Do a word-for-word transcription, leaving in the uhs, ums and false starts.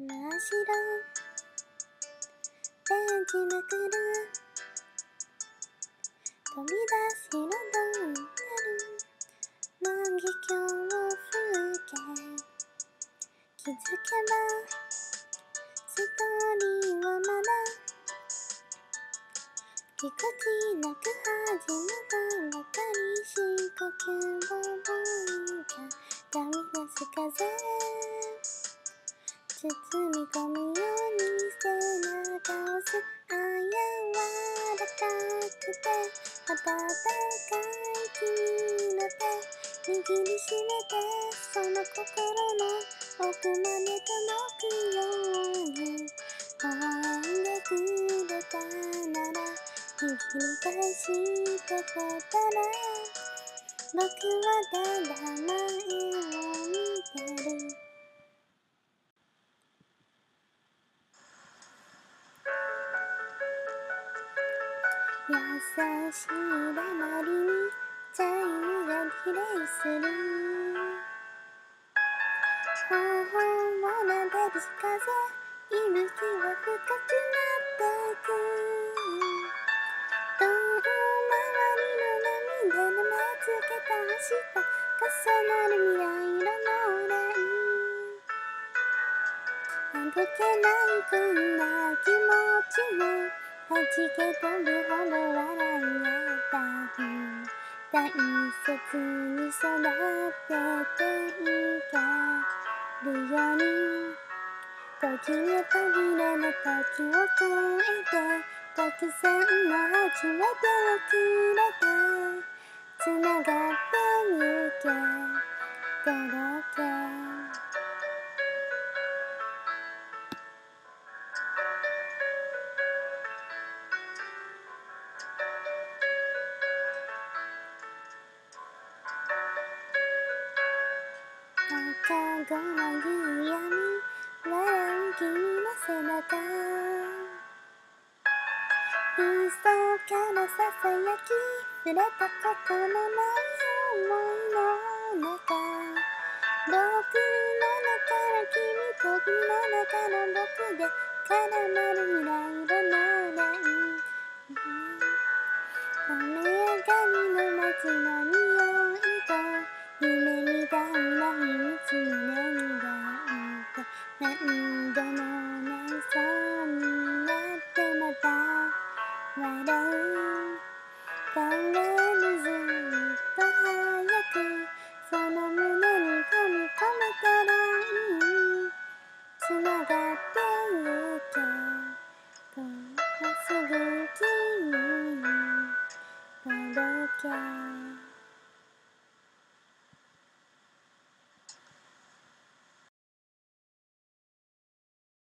真っ白ベンチめくる飛び出す彩る万華鏡風景気づけばストーリーはまだぎこちなく始めたばかり深呼吸を覚えが旅立つ風包み込むように背中を押すあやわらかくて温かい君の手握りしめてその心の奥まで届くように微笑んでくれたならひっくり返してくれたら僕はただ前を見てる優しい黙りにチャイムが比例する頬を撫でる風息は深くなってく遠回りの涙で目つけた明日重なる未来色のラインあどけないこんな気持ちも弾け飛ぶほど笑い合った日大切に育てていけるように時の扉の時を越えてたくさんの初めてをくれてつながってゆけ届け赤子の夕闇笑う君の背中密かなささやき触れたことのない想いの中僕の中の君と君の中の僕で絡まる未来色のライン雨上がりの街の匂いと夢みたいな秘密の願いと何度も泣きそうになってまた笑う考えるずっと早くその胸に込み込めたらいいつながってゆけこうすぐ君に届け